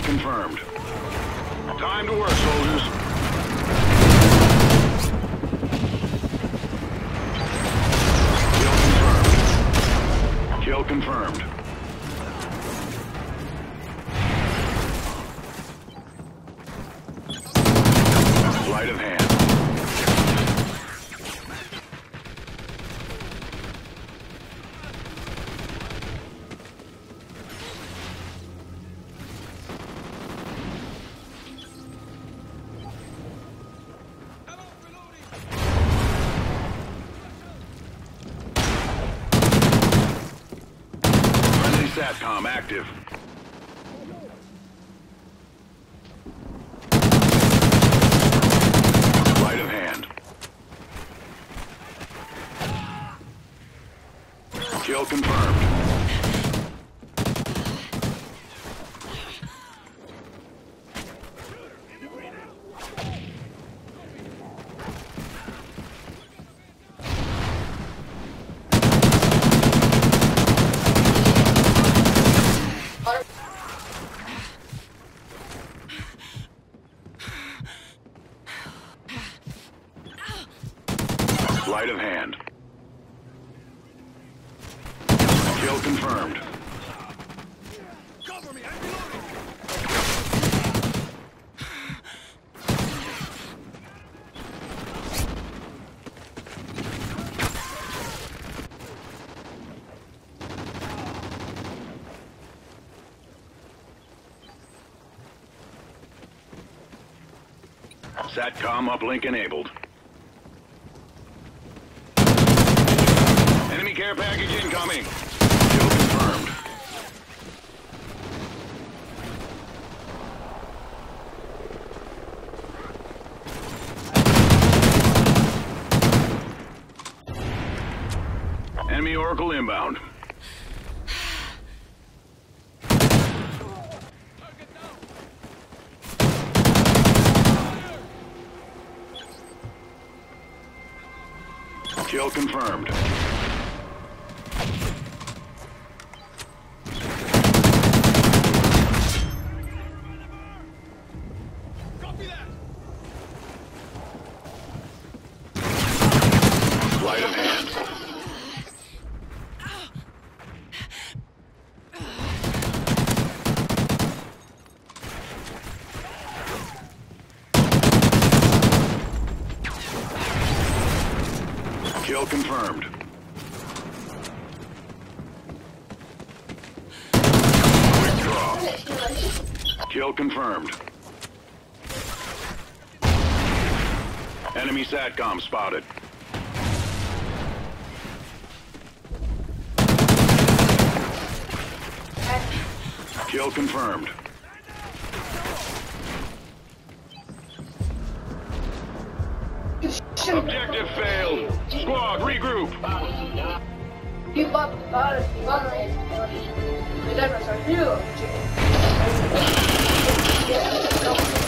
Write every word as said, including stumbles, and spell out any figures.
confirmed. Time to work, soldiers. Kill confirmed. Kill confirmed. Sleight of hand. SATCOM active. Sleight of hand. Kill confirmed. Sleight of hand. Kill confirmed. Cover me, I'm reloading. SATCOM uplink enabled. Enemy care package incoming. Kill confirmed. Enemy Oracle inbound. Kill confirmed. Copy that. Sleight of hand. Kill confirmed. Withdraw. Kill confirmed. Enemy SATCOM spotted. Kill confirmed. Objective failed. Squad, regroup. You bought the car, you bought the car.